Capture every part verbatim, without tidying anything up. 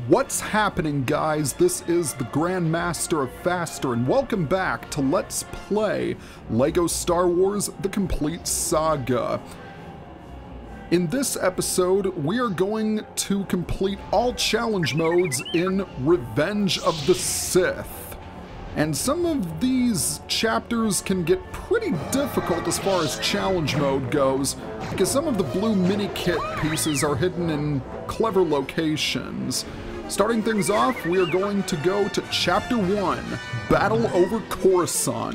What's happening, guys? This is the Grandmaster of Faster, and welcome back to Let's Play LEGO Star Wars The Complete Saga. In this episode, we are going to complete all challenge modes in Revenge of the Sith. And some of these chapters can get pretty difficult as far as challenge mode goes, because some of the blue mini-kit pieces are hidden in clever locations. Starting things off, we are going to go to Chapter one, Battle Over Coruscant.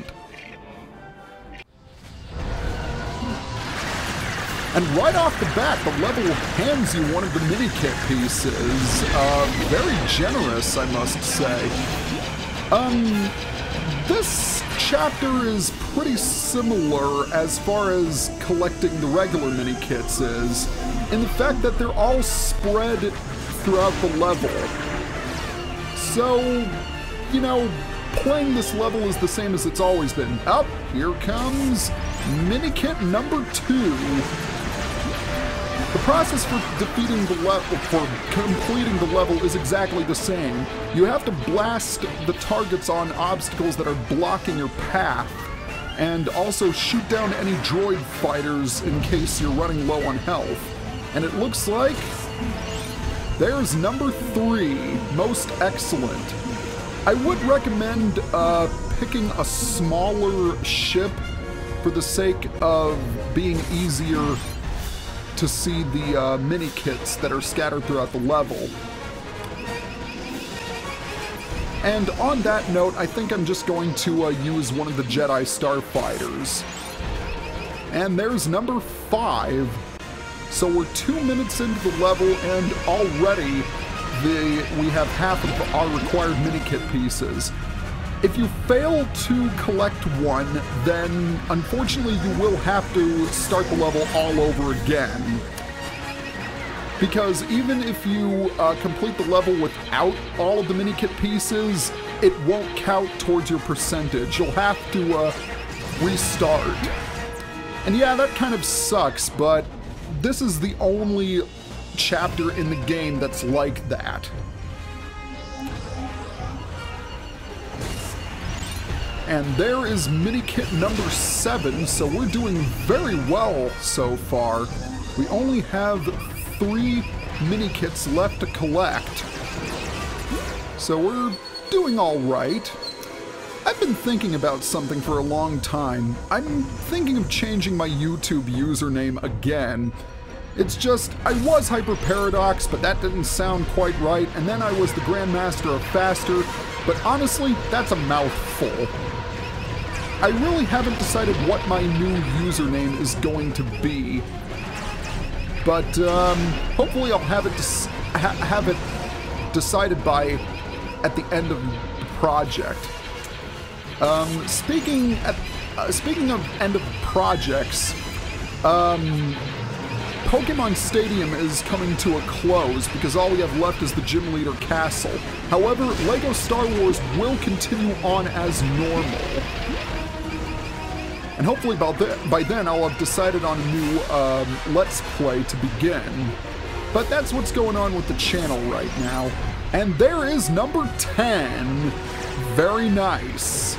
And right off the bat, the level hands you one of the mini-kit pieces. Uh, very generous, I must say. Um, this chapter is pretty similar as far as collecting the regular mini-kits is, in the fact that they're all spread throughout the level. So, you know, playing this level is the same as it's always been. Up, here comes mini-kit number two. The process for defeating the level, for completing the level is exactly the same. You have to blast the targets on obstacles that are blocking your path, and also shoot down any droid fighters in case you're running low on health. And it looks like there's number three, most excellent. I would recommend uh, picking a smaller ship for the sake of being easier to see the uh, mini-kits that are scattered throughout the level. And on that note, I think I'm just going to uh, use one of the Jedi Starfighters. And there's number five. So we're two minutes into the level, and already the, we have half of our required mini-kit pieces. If you fail to collect one, then unfortunately you will have to start the level all over again. Because even if you uh, complete the level without all of the mini-kit pieces, it won't count towards your percentage. You'll have to uh, restart. And yeah, that kind of sucks, but this is the only chapter in the game that's like that. And there is mini-kit number seven, so we're doing very well so far. We only have three mini-kits left to collect. So we're doing all right. I've been thinking about something for a long time. I'm thinking of changing my YouTube username again. It's just, I was Hyper Paradox, but that didn't sound quite right, and then I was the Grandmaster of Faster, but honestly, that's a mouthful. I really haven't decided what my new username is going to be, but um, hopefully I'll have it ha have it decided by at the end of the project. Um, speaking at uh, speaking of end of projects, um, Pokemon Stadium is coming to a close because all we have left is the Gym Leader Castle. However, LEGO Star Wars will continue on as normal. And hopefully by, the, by then I'll have decided on a new um, Let's Play to begin. But that's what's going on with the channel right now. And there is number ten. Very nice.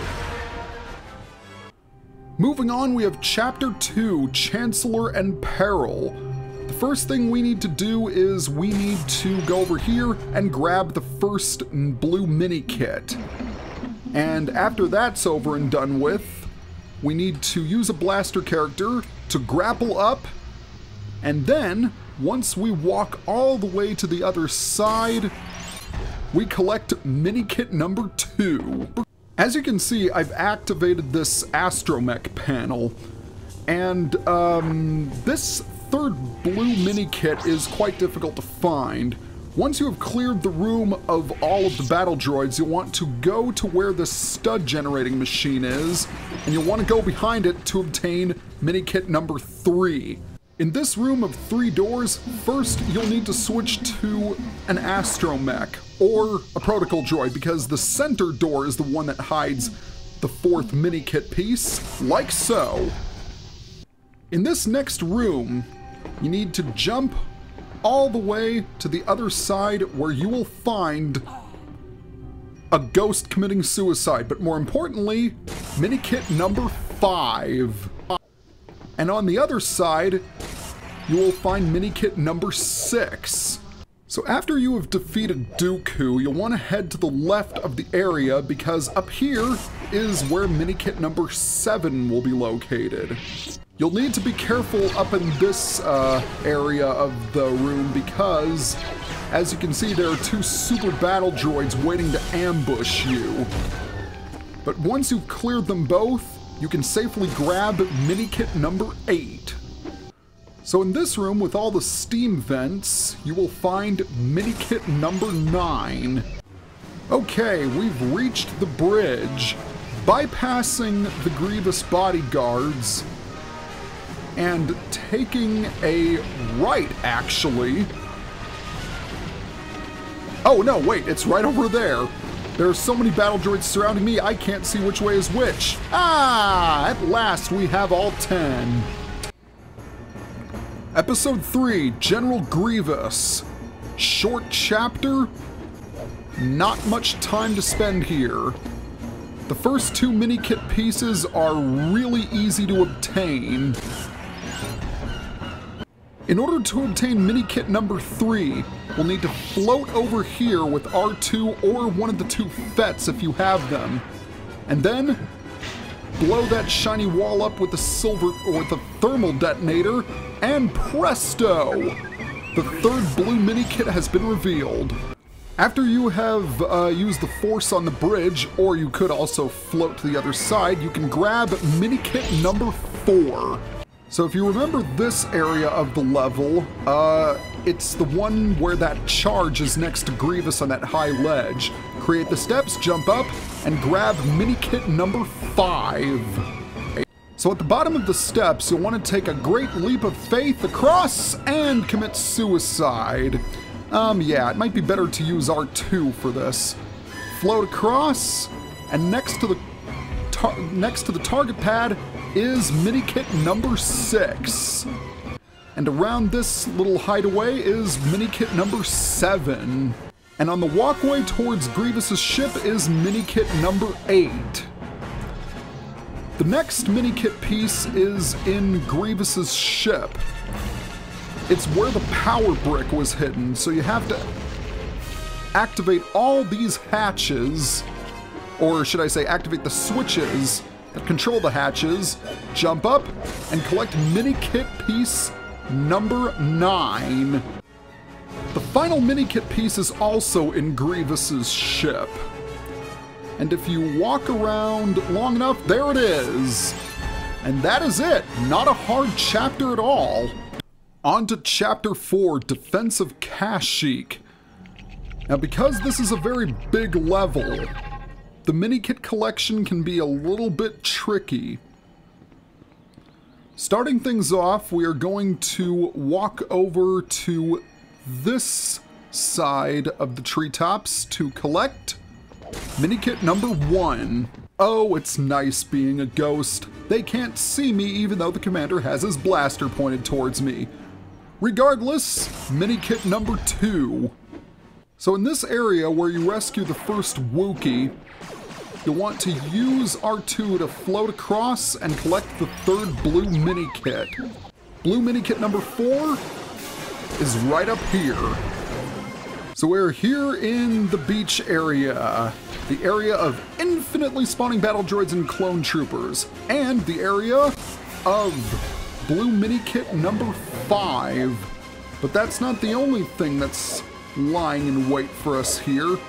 Moving on, we have Chapter two, Chancellor and Peril. The first thing we need to do is we need to go over here and grab the first blue mini-kit. And after that's over and done with, we need to use a blaster character to grapple up, and then, once we walk all the way to the other side, we collect mini-kit number two. As you can see, I've activated this astromech panel, and um, this third blue mini-kit is quite difficult to find. Once you have cleared the room of all of the battle droids, you'll want to go to where the stud generating machine is, and you'll want to go behind it to obtain mini-kit number three. In this room of three doors, first you'll need to switch to an astromech, or a protocol droid, because the center door is the one that hides the fourth mini-kit piece, like so. In this next room, you need to jump all the way to the other side where you will find a ghost committing suicide, but more importantly, minikit number five. And on the other side, you will find minikit number six. So after you have defeated Dooku, you'll want to head to the left of the area because up here is where minikit number seven will be located. You'll need to be careful up in this uh, area of the room because, as you can see, there are two super battle droids waiting to ambush you. But once you've cleared them both, you can safely grab minikit number eight. So in this room with all the steam vents, you will find minikit number nine. Okay, we've reached the bridge, bypassing the Grievous bodyguards and taking a right, actually. Oh no, wait, it's right over there. There are so many battle droids surrounding me, I can't see which way is which. Ah, at last we have all ten. Episode three, General Grievous. Short chapter, not much time to spend here. The first two minikit pieces are really easy to obtain. In order to obtain minikit number three, we'll need to float over here with R two or one of the two Fets if you have them. And then blow that shiny wall up with the silver or with the thermal detonator, and presto! The third blue minikit has been revealed. After you have uh, used the force on the bridge, or you could also float to the other side, you can grab minikit number four. So if you remember this area of the level, uh, it's the one where that charge is next to Grievous on that high ledge. Create the steps, jump up, and grab minikit number five. So at the bottom of the steps, you'll want to take a great leap of faith across and commit suicide. Um, yeah, it might be better to use R two for this. Float across, and next to the tar next to the target pad is minikit number six. And around this little hideaway is minikit number seven. And on the walkway towards Grievous's ship is minikit number eight. The next minikit piece is in Grievous's ship. It's where the power brick was hidden, so you have to activate all these hatches, or should I say activate the switches that control the hatches, jump up, and collect minikit piece number nine. The final minikit piece is also in Grievous's ship. And if you walk around long enough, there it is. And that is it. Not a hard chapter at all. On to Chapter four, Defense of Kashyyyk. Now because this is a very big level, the minikit collection can be a little bit tricky. Starting things off, we are going to walk over to this side of the treetops to collect minikit number one. Oh, it's nice being a ghost. They can't see me even though the commander has his blaster pointed towards me. Regardless, minikit number two. So in this area where you rescue the first Wookiee, you'll want to use R two to float across and collect the third blue minikit. Blue minikit number four is right up here. So we're here in the beach area, the area of infinitely spawning battle droids and clone troopers, and the area of blue minikit number five. But that's not the only thing that's lying in wait for us here.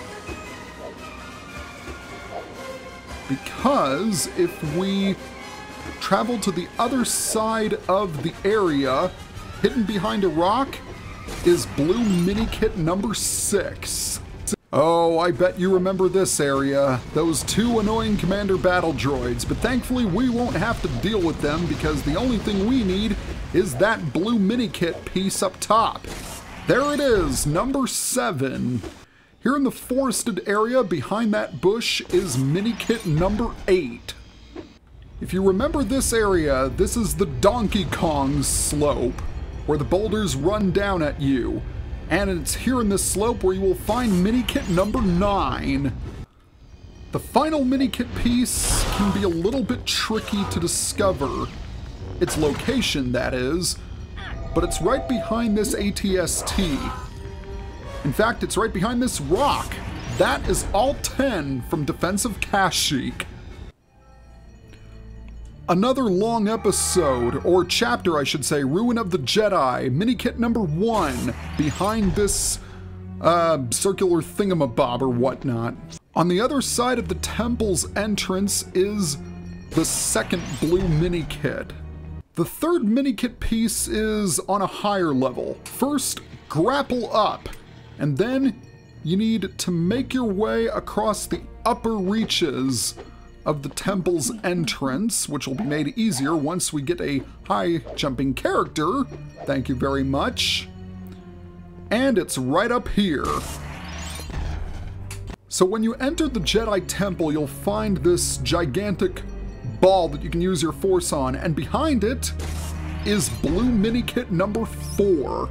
Because if we travel to the other side of the area, hidden behind a rock, is blue minikit number six. Oh, I bet you remember this area. Those two annoying commander battle droids, but thankfully we won't have to deal with them because the only thing we need is that blue minikit piece up top. There it is, number seven. Here in the forested area behind that bush is minikit number eight. If you remember this area, this is the Donkey Kong slope. where the boulders run down at you. And it's here in this slope where you will find minikit number nine. The final minikit piece can be a little bit tricky to discover. Its location, that is. But it's right behind this A T S T. In fact, it's right behind this rock. That is all ten from Defensive Kashyyyk. Another long episode, or chapter I should say, Ruin of the Jedi, minikit number one, behind this uh, circular thingamabob or whatnot. On the other side of the temple's entrance is the second blue minikit. The third minikit piece is on a higher level. First, grapple up, and then you need to make your way across the upper reaches of the temple's entrance, which will be made easier once we get a high jumping character. Thank you very much. And it's right up here. So when you enter the Jedi Temple, you'll find this gigantic ball that you can use your force on, and behind it is blue minikit number four.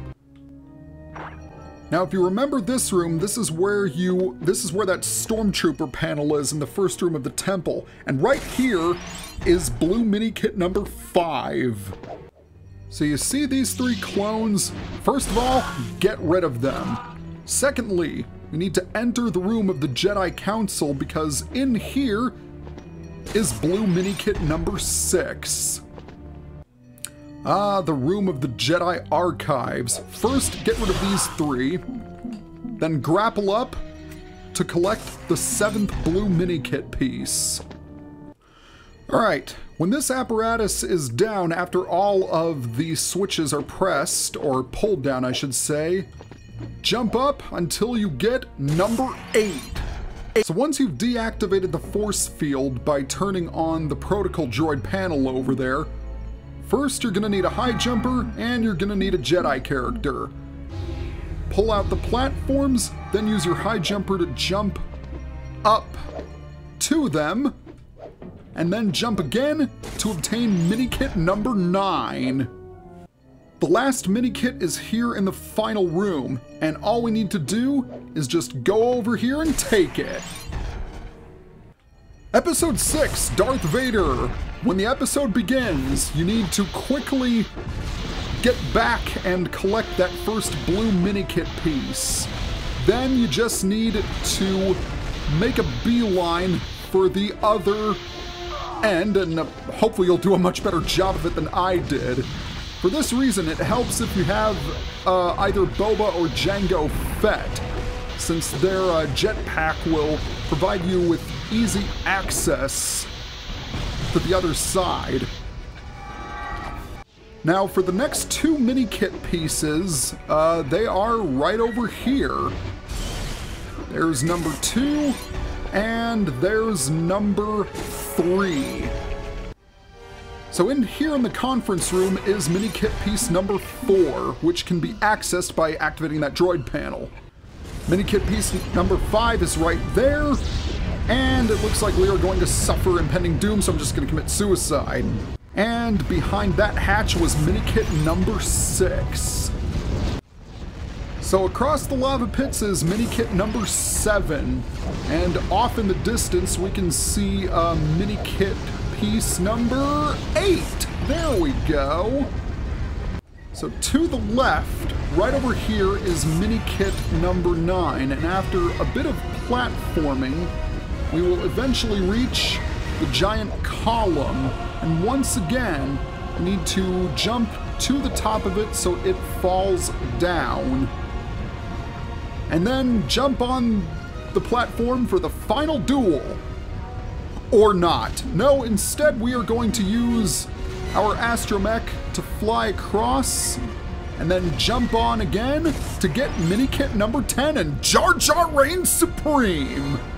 Now, if you remember this room, this is where you, this is where that stormtrooper panel is in the first room of the temple. And right here is blue minikit number five. So you see these three clones? First of all, get rid of them. Secondly, we need to enter the room of the Jedi Council because in here is blue minikit number six. Ah, the room of the Jedi Archives. First, get rid of these three, then grapple up to collect the seventh blue minikit piece. Alright, when this apparatus is down after all of the switches are pressed, or pulled down I should say, jump up until you get number eight. So once you've deactivated the force field by turning on the protocol droid panel over there, first, you're gonna need a high jumper, and you're gonna need a Jedi character. Pull out the platforms, then use your high jumper to jump up to them, and then jump again to obtain minikit number nine. The last minikit is here in the final room, and all we need to do is just go over here and take it. Episode six, Darth Vader. When the episode begins, you need to quickly get back and collect that first blue minikit piece. Then you just need to make a beeline for the other end, and uh, hopefully you'll do a much better job of it than I did. For this reason, it helps if you have uh, either Boba or Jango Fett, since their uh, jetpack will provide you with easy access to the other side. Now, for the next two minikit pieces, uh, they are right over here. There's number two, and there's number three. So in here in the conference room is minikit piece number four, which can be accessed by activating that droid panel. Minikit piece number five is right there, and it looks like we are going to suffer impending doom, so I'm just going to commit suicide. And behind that hatch was minikit number six. So across the lava pits is minikit number seven, and off in the distance we can see uh, minikit piece number eight. There we go. So to the left, right over here is minikit number nine, and after a bit of platforming, we will eventually reach the giant column, and once again, need to jump to the top of it so it falls down. And then jump on the platform for the final duel. Or not. No, instead we are going to use our astromech to fly across and then jump on again to get minikit number ten and Jar Jar reigns supreme.